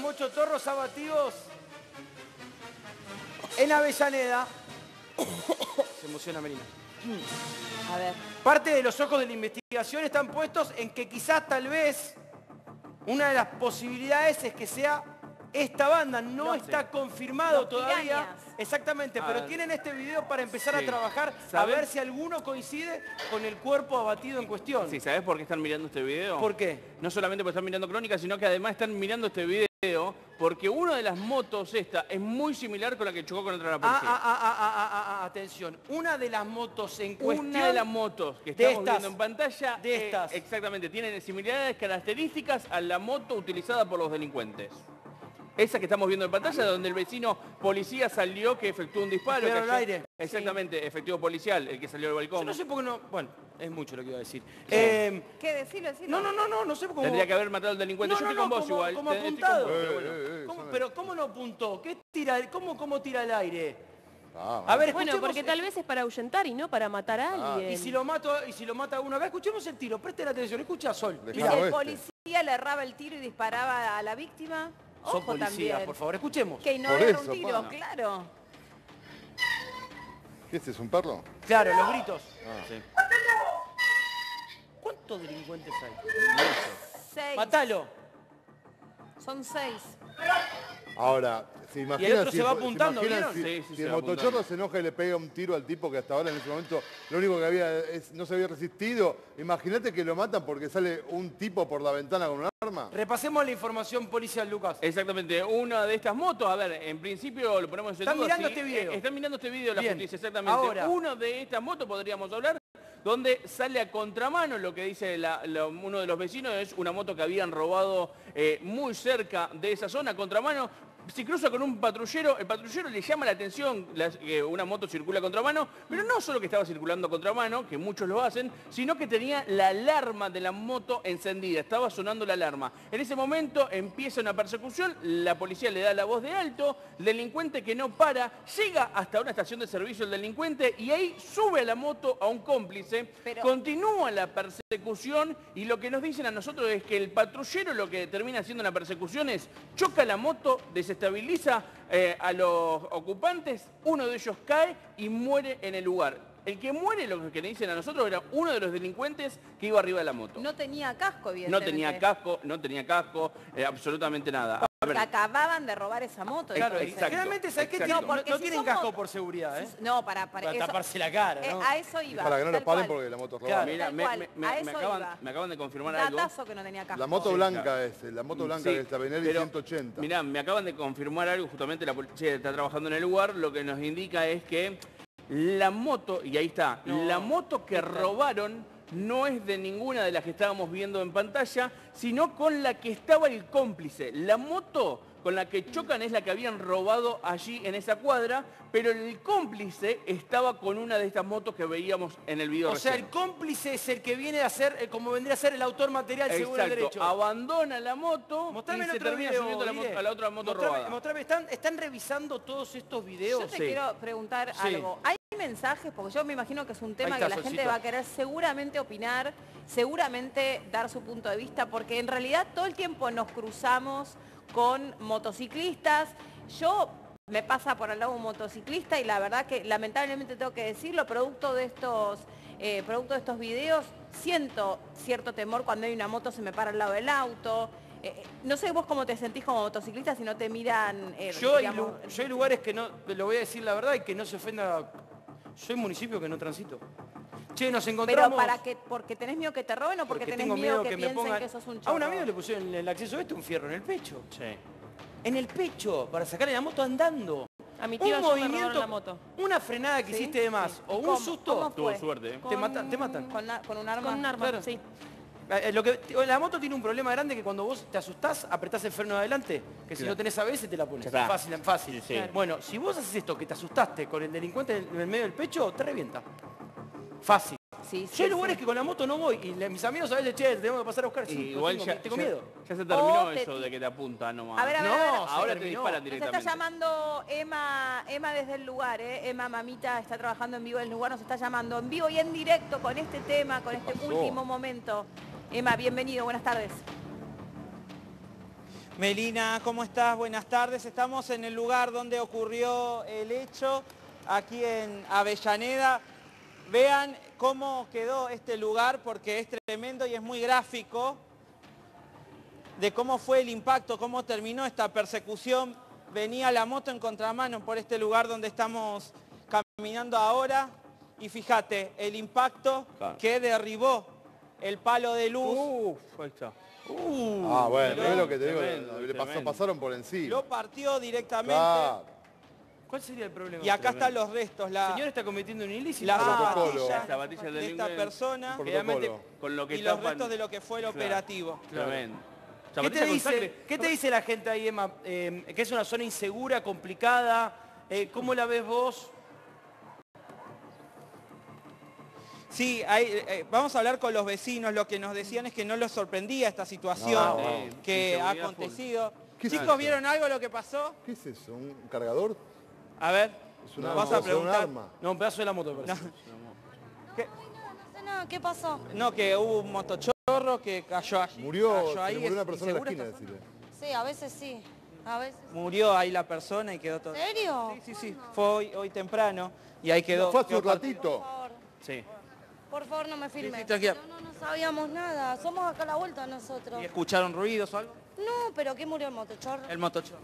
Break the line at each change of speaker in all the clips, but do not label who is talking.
mochotorros abatidos en Avellaneda. Se emociona Melina.
A ver.
Parte de los ojos de la investigación están puestos en que quizás, tal vez, una de las posibilidades es que sea esta banda. No está confirmado
Los
todavía.
Pirañas.
Exactamente, pero tienen este video para empezar a trabajar, a
¿Sabés?
ver si alguno coincide con el cuerpo abatido en cuestión.
Sí, ¿sabés por qué están mirando este video?
¿Por qué?
No solamente porque están mirando Crónica, sino que además están mirando este video porque una de las motos esta es muy similar con la que chocó contra la policía.
Atención, una de las motos en cuestión...
Una de las motos que
de
estamos
estas,
viendo en pantalla,
de estas.
exactamente, tienen similares características a la moto utilizada por los delincuentes. Esa que estamos viendo en pantalla, donde el vecino policía salió que efectuó un disparo.
Pero al aire.
Exactamente, efectivo policial, el que salió del balcón.
Yo no sé por qué no... Bueno, es mucho lo que iba a decir.
¿Qué? Decilo.
No sé cómo...
Tendría que haber matado al delincuente. Yo estoy con vos igual.
Como
Estoy con
apuntado.
vos, pero bueno.
Pero ¿cómo no apuntó? ¿Qué tira? ¿Cómo tira al aire?
Ah,
A ver,
Bueno,
escuchemos...
porque tal vez es para ahuyentar y no para matar a alguien.
Y si lo mata uno acá, escuchemos el tiro, presten atención, escucha a Sol.
Y si el policía le erraba el tiro y disparaba a la víctima,
Son
ojo
policías,
también.
por favor, escuchemos.
Que no
Por
era
eso,
un tiro,
pa.
claro.
¿Qué es un perro?
Claro, los gritos.
Sí.
¿Cuántos delincuentes hay?
6.
Matalo.
Son 6.
Ahora, se
Y
imaginan
el otro se va apuntando,
imaginan
¿vieron?
Sí,
si
se
el
va
motochorro
apuntando.
se enoja y le pega un tiro al tipo que hasta ahora en ese momento lo único que había no se había resistido. Imagínate que lo matan porque sale un tipo por la ventana con un arma.
Repasemos la información policial, Lucas.
Exactamente, una de estas motos, a ver, en principio lo ponemos en
Están
duda,
mirando
sí,
este video.
están mirando este video de la
Bien.
justicia, exactamente.
Ahora.
Una de estas motos podríamos hablar, donde sale a contramano, lo que dice uno de los vecinos, es una moto que habían robado muy cerca de esa zona, a contramano. Si cruza con un patrullero, el patrullero le llama la atención que una moto circula a contramano, pero no solo que estaba circulando a contramano, que muchos lo hacen, sino que tenía la alarma de la moto encendida, estaba sonando la alarma. En ese momento empieza una persecución, la policía le da la voz de alto, el delincuente que no para, llega hasta una estación de servicio el delincuente y ahí sube a la moto a un cómplice, continúa la persecución y lo que nos dicen a nosotros es que el patrullero lo que termina haciendo en la persecución es choca la moto, desestabiliza a los ocupantes, uno de ellos cae y muere en el lugar. El que muere, lo que le dicen a nosotros, era uno de los delincuentes que iba arriba de la moto.
No tenía casco,
No
evidentemente.
tenía casco, absolutamente nada. A
Porque
ver,
acababan de robar esa moto.
Claro,
entonces.
generalmente, ¿sabes qué?
Exacto.
No tienen casco por seguridad, ¿eh?
No, para
Para
eso,
taparse la cara, ¿no?
a eso iba.
Para que no lo
tal
paren
cual.
porque la moto es
Claro.
robada.
mira,
Tal cual, a eso iba.
me acaban de confirmar algo.
Datazo que no tenía casco.
La moto
Sí,
blanca
claro.
es, la moto blanca
Sí,
es la Benelli
pero,
180.
Mirá, me acaban de confirmar algo, justamente la policía está trabajando en el lugar, lo que nos indica es que la moto, y ahí está, la moto que robaron no es de ninguna de las que estábamos viendo en pantalla, sino con la que estaba el cómplice. La moto con la que chocan es la que habían robado allí en esa cuadra, pero el cómplice estaba con una de estas motos que veíamos en el video
O sea,
recién.
el cómplice es el que viene a ser, como vendría a ser el autor material según el derecho.
Abandona la moto
Mostrame
y
el
se
otro
termina
video,
subiendo
Guille.
a la otra moto
Mostrame,
robada.
mostrame, ¿están revisando todos estos videos?
Yo te
Sí.
quiero preguntar
Sí.
algo. ¿Hay mensajes? Porque yo me imagino que es un tema
Ahí está,
que la gente
Solcito.
va a querer seguramente opinar, seguramente dar su punto de vista, porque en realidad todo el tiempo nos cruzamos con motociclistas. Yo me pasa por al lado un motociclista y la verdad que lamentablemente tengo que decirlo, producto de estos videos, siento cierto temor cuando hay una moto, se me para al lado del auto. No sé vos cómo te sentís como motociclista si no te miran...
Yo
digamos,
hay lugares que no, lo voy a decir la verdad y que no se ofenda. Soy municipio que no transito. Che, nos
pero
encontramos...
porque tenés miedo que te roben o porque tenés
tengo
miedo que
me
piensen
pongan...
que sos un
A
chorro.
un amigo le pusieron en el acceso este un fierro en el pecho.
Sí.
En el pecho, para sacarle la moto andando.
A mi tía
Un
yo me robaron
movimiento,
la moto.
una frenada que
¿Sí?
hiciste de más
Sí.
o un
¿Cómo?
susto,
¿Cómo
Tuvo
fue?
suerte, ¿eh?
te matan.
Con un arma.
Con un arma,
Claro.
sí.
La moto tiene un problema grande que cuando vos te asustás, apretás el freno de adelante, que si no tenés ABS te la pones.
Ya está.
Fácil.
Sí.
Bueno, si vos haces esto, que te asustaste con el delincuente en el medio del pecho, te revienta. Fácil.
Sí,
Yo hay lugares que con la moto no voy y mis amigos a veces, che, tenemos que pasar a buscar. Sí,
Igual
tengo miedo.
ya se terminó
O te
eso de que te apuntan nomás.
A ver,
No,
ahora
se
te
terminó.
disparan
Nos está
directamente.
llamando Emma desde el lugar, ¿eh? Emma Mamita está trabajando en vivo en el lugar, nos está llamando en vivo y en directo con este tema, con este
pasó?
último momento. Emma, bienvenido, buenas tardes.
Melina, ¿cómo estás? Buenas tardes. Estamos en el lugar donde ocurrió el hecho, aquí en Avellaneda. Vean cómo quedó este lugar porque es tremendo y es muy gráfico de cómo fue el impacto, cómo terminó esta persecución. Venía la moto en contramano por este lugar donde estamos caminando ahora y fíjate, el impacto que derribó el palo de luz.
Ahí está.
Bueno, es lo que te digo,
tremendo.
pasaron por encima.
Lo partió directamente.
Claro.
¿Cuál sería el problema?
Y acá están los restos.
El señor está cometiendo un ilícito.
La
protocolo.
zapatilla
del
de esta
delincuente.
persona
Protocolo.
Con lo que
y los
tapan.
restos de lo que fue el operativo.
Tremendo.
¿Qué
Zapatilla
te,
con
dice,
sangre.
¿Qué te dice la gente ahí, Emma? Que es una zona insegura, complicada. ¿Cómo la ves vos?
Sí, vamos a hablar con los vecinos. Lo que nos decían es que no los sorprendía esta situación
No,
que ha
inseguridad
acontecido.
¿Qué es
Chicos,
eso?
¿vieron algo lo que pasó?
¿Qué es eso? ¿Un cargador?
A ver,
¿Es un
nos
arma?
vas a
¿Es un
preguntar.
arma?
No, un pedazo de la moto, me parece.
No sé nada, ¿qué pasó?
No, que hubo un motochorro que cayó allí.
Murió,
cayó
se le
ahí.
murió una
¿Es
persona en la
insegura
esquina,
esta zona?
decirle.
Sí, a veces sí. A veces.
Murió ahí la persona y quedó todo.
¿En serio?
Sí. Fue hoy temprano y ahí quedó.
Fue hace
quedó
un
partido.
ratito.
Por favor.
Sí.
Por favor, no me filmes.
sí, tranquila.
No sabíamos nada. Somos acá a la vuelta nosotros.
¿Y escucharon ruidos o algo?
No, pero ¿qué murió el motochorro?
El motochorro.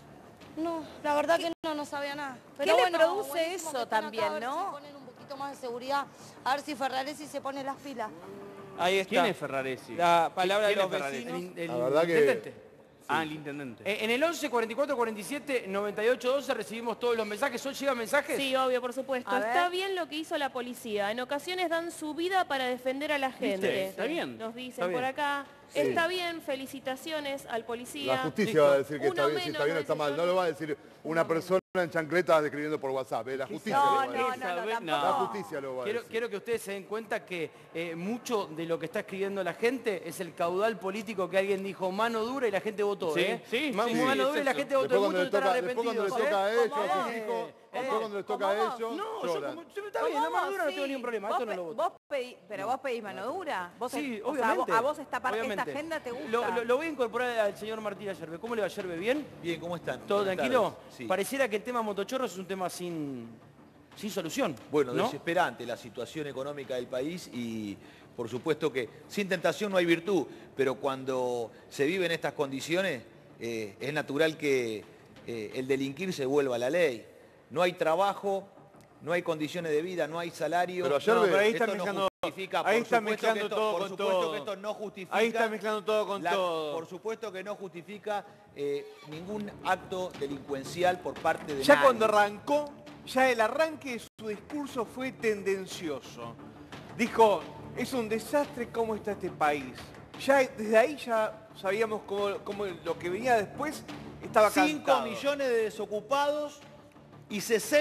No, la verdad que no sabía nada. Pero
le
bueno,
produce
buenísimo
eso
que estén acá,
también,
a ver
no?
si ponen un poquito más de seguridad. A ver si Ferraresi se pone las pilas.
Ahí está.
¿Quién es Ferraresi?
La palabra de
¿Quién
los
es Ferraresi?
vecinos.
La verdad que-
intendente.
Ah, el intendente.
En el 11 44 47 98 12 recibimos todos los mensajes. ¿Hoy llegan mensajes?
Sí, obvio, por supuesto.
A ver.
Está bien lo que hizo la policía. En ocasiones dan su vida para defender a la gente.
Está bien.
Nos
Está
dicen
bien.
por acá.
Sí.
Está bien, felicitaciones al policía.
La justicia
Listo.
va a decir que está
Uno
bien, si está
menos,
bien o
no
está
dice
mal.
yo
No lo va a decir una persona en chancletas escribiendo por WhatsApp. La justicia lo
No,
va a decir.
no, tampoco.
La justicia lo va a decir.
Quiero que ustedes se den cuenta que mucho de lo que está escribiendo la gente es el caudal político que alguien dijo mano dura y la gente votó.
Sí, sí,
Mano
sí,
dura
es
y la
eso.
gente votó.
Después
Muchos están
cuando le
arrepentidos.
toca a ellos, a
¿Cómo
sus
vos?
hijos, después cuando les toca a ellos,
No, yo
lloran.
como, está bien, la mano dura no tengo ningún problema. Esto no lo voto.
Pero vos pedís mano dura. Vos
Sí,
o sea,
obviamente.
a vos esta
obviamente.
agenda te gusta.
Lo voy a incorporar al señor Martín Ayerbe. ¿Cómo le va, Ayerbe? ¿Bien?
Bien, ¿cómo están?
¿Todo
Buenas
tranquilo?
tardes. Sí.
Pareciera que el tema motochorros es un tema sin solución.
Bueno,
¿no?
desesperante la situación económica del país y por supuesto que sin tentación no hay virtud, pero cuando se vive en estas condiciones es natural que el delinquir se vuelva la ley. No hay trabajo, no hay condiciones de vida, no hay salario.
Pero ayer
No,
pero ahí
esto
está
no
mezclando-
justifica,
ahí
por
está
supuesto
mezclando
que esto-
todo
por
con
supuesto
todo.
que esto no justifica.
Ahí está mezclando todo con todo.
Por supuesto que no justifica ningún acto delincuencial por parte de
Ya
nadie.
cuando arrancó, ya el arranque de su discurso fue tendencioso. Dijo, es un desastre cómo está este país. Ya desde ahí ya sabíamos cómo lo que venía después estaba
5
cantado.
millones de desocupados y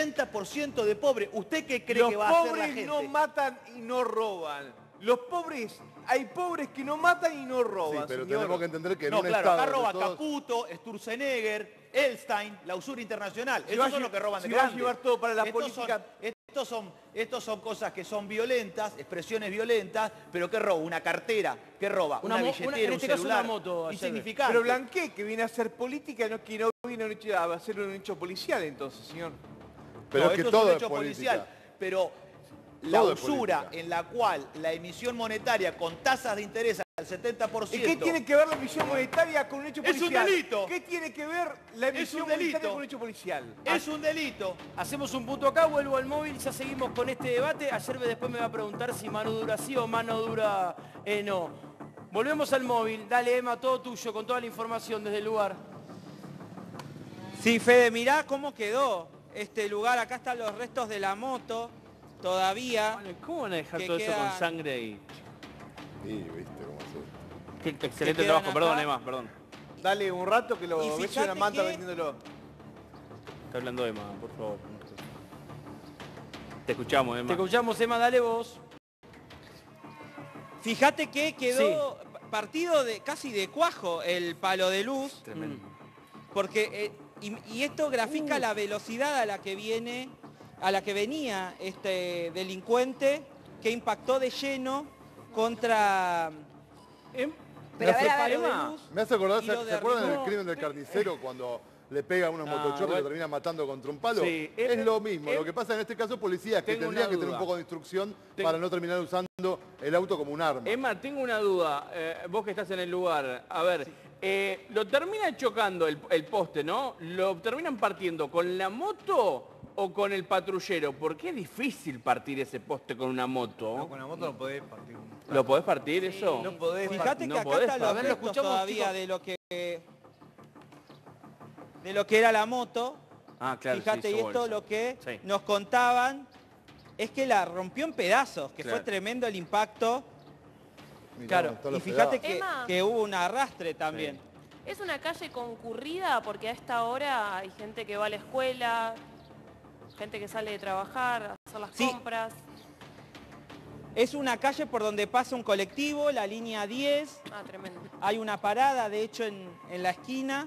60% de pobres. ¿Usted qué cree
Los
que va a hacer la
pobres
gente?
no matan y no roban. Los pobres, hay pobres que no matan y no
Sí,
roban,
pero
señor.
tenemos que entender que en
No,
un
claro,
estado
acá roba
donde todos-
Caputo, Sturzenegger, Elstein, la usura internacional.
Si
Estos
va a
son
lle-
los que roban de
si va a
grande.
llevar todo para la
Estos
política-
estos son cosas que son violentas, expresiones violentas, pero ¿qué roba? Una cartera, ¿qué roba? Una billetera,
en
un
este caso
celular.
una moto, ayer.
Insignificante.
Pero Blanqué, que viene a hacer política, que no viene a hacer un hecho policial entonces, señor.
Pero
No,
es que
esto
todo
un
es
hecho
política.
policial, pero la
Todo es
usura
política.
en la cual la emisión monetaria con tasas de interés al 70%.
¿Y qué tiene que ver la emisión monetaria con un hecho
Es un
policial?
delito.
¿Qué tiene que ver la
Es un
emisión
delito.
monetaria con un hecho policial?
Es un delito.
Hacemos un punto acá, vuelvo al móvil, ya seguimos con este debate. Ayerbe después me va a preguntar si mano dura sí o mano dura no. Volvemos al móvil. Dale, Emma, todo tuyo, con toda la información desde el lugar.
Sí, Fede, mirá cómo quedó este lugar. Acá están los restos de la moto todavía.
Bueno, ¿cómo van a dejar
que
todo eso
quedan-
con sangre ahí?
Sí, viste cómo es.
Qué excelente
quedan
trabajo, perdón,
acá.
Emma, perdón.
Dale un rato que
Y
lo ves
fíjate
una manta
que-
vendiéndolo.
Está hablando Emma, por favor. Te escuchamos, Emma.
Te escuchamos, Emma, dale vos.
Fíjate que quedó partido de casi de cuajo el palo de luz.
Tremendo.
Porque y esto grafica la velocidad a la que venía este delincuente que impactó de lleno contra
Pero a ver,
Faro de
Emma,
luz.
Me hace acordar,
Y lo
¿se acuerdan del
derribó.
crimen del carnicero cuando le pega a unos motochorros y
igual-
lo termina matando contra un palo?
Sí,
Es lo mismo. Lo que pasa en este caso, policías que
tengo
tendrían
una
que tener
duda.
un poco de instrucción
Tengo-
para no terminar usando el auto como un arma.
Emma, tengo una duda. Vos que estás en el lugar. A ver, lo termina chocando el poste, ¿no? ¿Lo terminan partiendo con la moto o con el patrullero? Porque es difícil partir ese poste con una moto.
No, con la moto no podés partir.
¿Lo podés partir eso?
No podés
Fíjate
No
que acá
podés
están los
partir.
A ver, lo
restos
escuchamos,
todavía
chicos.
de lo que era la moto.
Ah, claro.
Fíjate,
se
y
hizo
esto
bolsa.
lo que
Sí.
nos contaban es que la rompió en pedazos, que
Claro.
fue tremendo el impacto.
Mirá,
Claro,
dónde están
Y
los
fíjate
pedazos.
Emma.
que hubo un arrastre también.
Es una calle concurrida porque a esta hora hay gente que va a la escuela, gente que sale de trabajar, a hacer las
Sí.
compras.
Es una calle por donde pasa un colectivo, la línea 10.
Ah, tremendo.
Hay una parada, de hecho, en la esquina.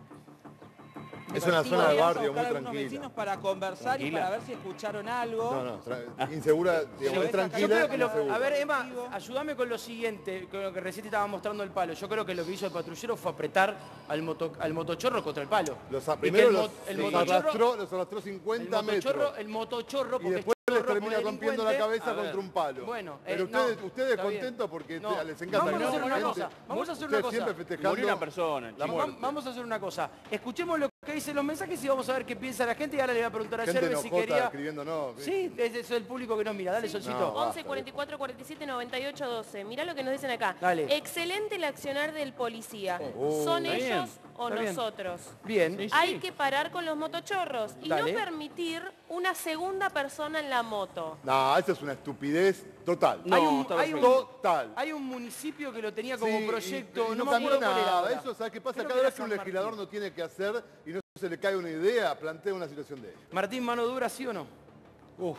Es una zona de
Vamos a
barrio
buscar
muy
algunos
tranquila.
vecinos para conversar y
Tranquila.
para ver si escucharon algo.
No, no, insegura, digamos,
Pero
es
esta
tranquila.
Yo creo que
y insegura.
a ver, Emma, ayúdame con lo siguiente, con lo que recién te estaba mostrando el palo. Yo creo que lo que hizo el patrullero fue apretar al motochorro contra el palo.
Primero
el
los arrastró 50 metros.
el motochorro,
Y
porque
después
es
les
chorro,
termina
porque
rompiendo la
delincuente.
cabeza
A ver.
contra un palo.
Bueno,
pero
no,
ustedes
está bien.
contentos porque
No,
les encanta
vamos a
el
hacer una
delincuente.
cosa, vamos a hacer una
Ustedes
cosa.
siempre festejando
Murió una persona,
la
chico.
muerte.
Vamos a hacer una cosa. Escuchemos lo que dicen los mensajes y vamos a ver qué piensa la gente. Y ahora le voy a preguntar a
Gente
Yerbe si
enojota
quería...
escribiéndonos.
Sí, es eso el público que nos mira. Dale, Solcito.
No.
11
basta,
44 47 98 12. Mirá lo que nos dicen acá.
Dale.
Excelente el accionar del policía.
Oh.
¿Son
Está
ellos
bien,
o
está bien.
nosotros?
Bien.
Sí.
Hay que parar con los motochorros y
Dale.
no permitir una segunda persona en la moto.
No, eso es una estupidez total.
No, está
Total.
Hay un municipio que lo tenía como
Sí,
proyecto,
y
no me
cambió
acuerdo cuál era
nada.
ahora.
Eso, ¿sabes qué pasa?
Creo
Cada
que
vez
era
que un
San
legislador
Martín.
no tiene que hacer y no se le cae una idea, plantea una situación de esta.
Martín, mano dura, ¿sí o no?
Uf,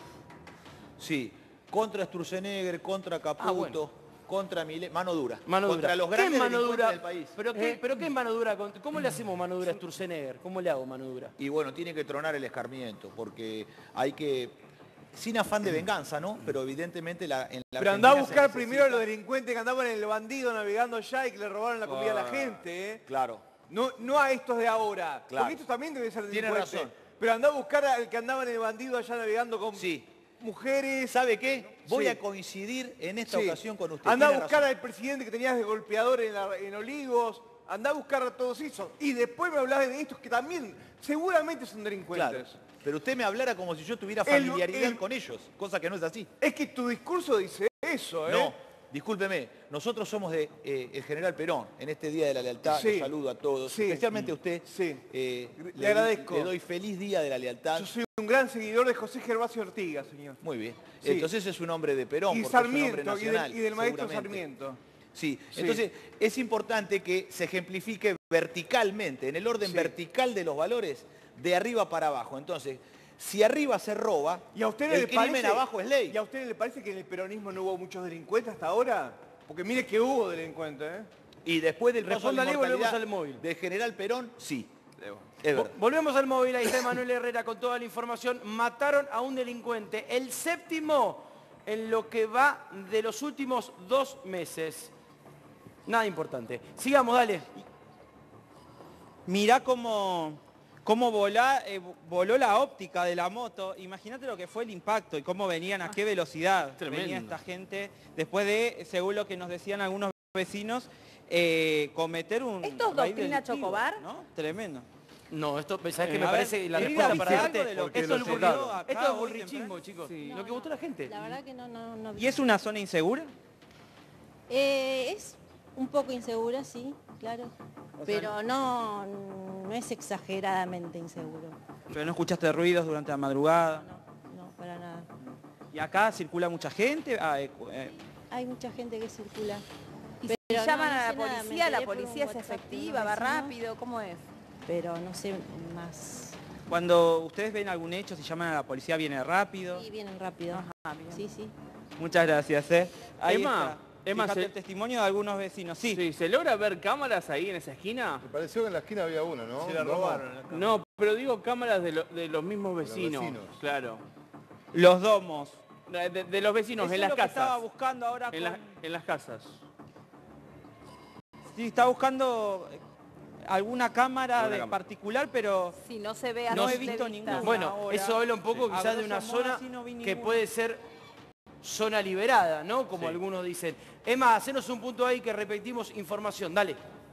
sí, contra Sturzenegger, contra Caputo,
bueno.
contra Milei, mano dura.
Mano
contra
dura.
los
¿Qué es
grandes
mano
delincuentes
dura?
del país.
¿Pero qué es mano dura? ¿Cómo le hacemos mano dura a Sturzenegger? ¿Cómo le hago mano dura?
Y bueno, tiene que tronar el escarmiento, porque hay que, sin afán de venganza, ¿no? Pero evidentemente en la
Pero andá a
Argentina se
buscar
necesita-
primero a los delincuentes que andaban en el bandido navegando ya y que le robaron la comida a la gente, ¿eh?
Claro.
No a estos de ahora.
Claro.
Porque estos también deben ser
Tiene
delincuentes.
razón.
Pero andá a buscar al que andaba en el bandido allá navegando con
Sí.
mujeres.
¿Sabe qué? Voy
Sí.
a coincidir en esta
Sí.
ocasión con usted.
Andá a
Tiene
buscar
razón.
al presidente que tenías de golpeador en Olivos. Andá a buscar a todos esos. Y después me hablás de estos que también seguramente son delincuentes.
Claro. Pero usted me hablara como si yo tuviera
El-
familiaridad
el-
con ellos, cosa que no es así.
Es que tu discurso dice eso, ¿eh?
No, discúlpeme, nosotros somos de el general Perón, en este Día de la Lealtad,
Sí.
los saludo a todos,
Sí.
especialmente a usted.
Sí.
Le
agradezco.
Le doy feliz Día de la Lealtad.
Yo soy un gran seguidor de José Gervasio Ortiga, señor.
Muy bien.
Sí.
Entonces es un hombre de Perón,
Y
porque es un hombre
Sarmiento,
nacional.
y del maestro
seguramente.
Sarmiento.
Sí,
Sí.
entonces es importante que se ejemplifique verticalmente, en el orden
Sí.
vertical de los valores, de arriba para abajo. Entonces, si arriba se roba,
¿Y a usted
el
le
crimen
parece,
abajo es ley.
¿Y a usted le parece que en el peronismo no hubo muchos delincuentes hasta ahora? Porque mire que hubo delincuentes, ¿eh?
Y después del paso de
Respóndale y volvemos
inmortalidad
al móvil.
del general Perón, sí. Es verdad.
Volvemos al móvil, ahí está Manuel Herrera con toda la información. Mataron a un delincuente, el séptimo en lo que va de los últimos 2 meses. Nada importante. Sigamos, dale.
Mirá cómo voló la óptica de la moto. Imagínate lo que fue el impacto y cómo venían, a qué velocidad
Tremendo.
venía esta gente. Después de, según lo que nos decían algunos vecinos, cometer un...
¿Esto es
raíz
doctrina
delictivo,
Chocobar?
¿no? Tremendo.
No, esto, ¿sabes qué
A
me
ver,
parece? La
querida,
respuesta para
fíjate
algo
de lo
porque
que
esto es
sucedió
burrichismo.
acá
Esto es
hoy
burrichismo,
temprano.
chicos.
Sí.
Lo que votó la gente.
La verdad que no vi.
¿Y es una zona insegura?
Es un poco insegura, sí, claro. Pero no es exageradamente inseguro.
Pero no escuchaste ruidos durante la madrugada.
No, para nada.
¿Y acá circula mucha gente?
Hay mucha gente que circula.
Y si
Pero
llaman
no
a la
sé nada, me
policía, la
enteré por un
policía es
WhatsApp de
efectiva,
unos
va
vecinos,
rápido, ¿cómo es?
Pero no sé más.
Cuando ustedes ven algún hecho, si llaman a la policía, viene rápido.
Sí, vienen rápido.
Ajá, bien.
Sí, sí.
Muchas gracias, Ahí
Emma,
está.
Emma,
Fíjate
se-
el testimonio de algunos vecinos. Sí.
Sí, ¿se logra ver cámaras ahí en esa esquina?
Me pareció que en la esquina había una, ¿no?
Se la
¿Vamos?
robaron. en la cama.
No, pero digo cámaras de los mismos
los
vecinos.
vecinos.
Claro.
Los domos.
De los vecinos,
Eso
en
es
las
lo que estaba
casas.
buscando ahora
En,
con...
en las casas.
Sí, está buscando alguna cámara
Alguna cámara.
particular, pero
Si no se ve a
no he
simple
visto
vista.
ninguna.
Bueno,
ahora.
eso habla un poco
Sí.
quizás
A
de una
grosso modo,
zona
así no vi
que
ninguna.
puede ser zona liberada, ¿no? Como
Sí.
algunos dicen. Emma, hacenos un punto ahí que repetimos información, dale.